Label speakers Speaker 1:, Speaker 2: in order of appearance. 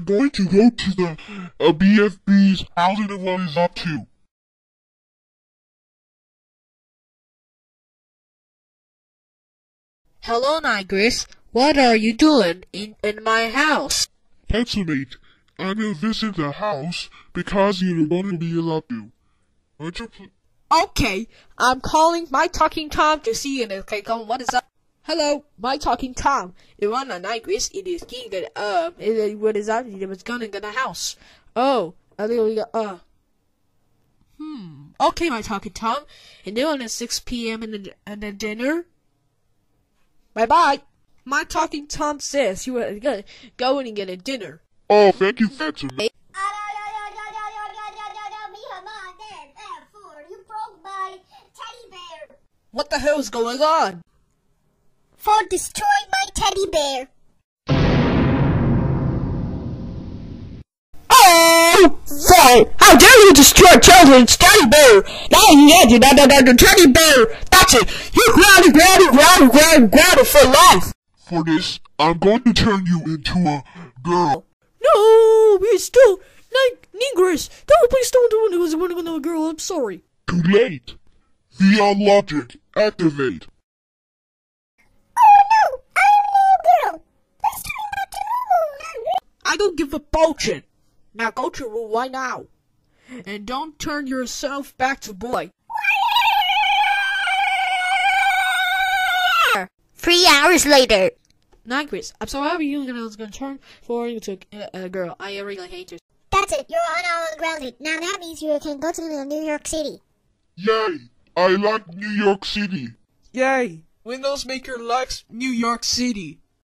Speaker 1: I'm going to go to the BFB's house and what is up to.
Speaker 2: Hello, Nigress. What are you doing in my house?
Speaker 1: Pencilmate, I'm gonna visit the house because you're going to be allowed to. Would you
Speaker 2: Okay, I'm calling my talking Tom to see you. Okay, come. What is up? Hello, my talking Tom. It run a Nigress. It is king. What is that? It was gonna get a house. Oh, Okay, my talking Tom. And then at 6 p.m. and the dinner. Bye bye. My talking Tom says you are gonna go in and get a dinner.
Speaker 1: Oh, thank you, Pencilmate.
Speaker 3: You broke my teddy bear.
Speaker 2: What the hell is going on?
Speaker 3: For destroying my teddy bear.
Speaker 2: Oh, sorry. How dare you destroy children's teddy bear? The teddy bear. That's it. You grounded for life.
Speaker 1: For this, I'm going to turn you into a girl.
Speaker 2: No, we're still like Negress. No, please don't do it. It was another girl. I'm sorry.
Speaker 1: Too late. The logic, activate.
Speaker 3: Oh no, I'm a little girl. Let's turn back to normal.
Speaker 2: I don't give a bullshit. Now go to your room right now. And don't turn yourself back to boy.
Speaker 3: 3 hours later.
Speaker 2: Nigress, I'm so happy you're gonna turn for into a girl. I really hate you.
Speaker 3: That's it, you're on Ungrounded. Now that means you can go to New York City.
Speaker 1: Yay! I like New York City.
Speaker 2: Yay! Windows Maker likes New York City.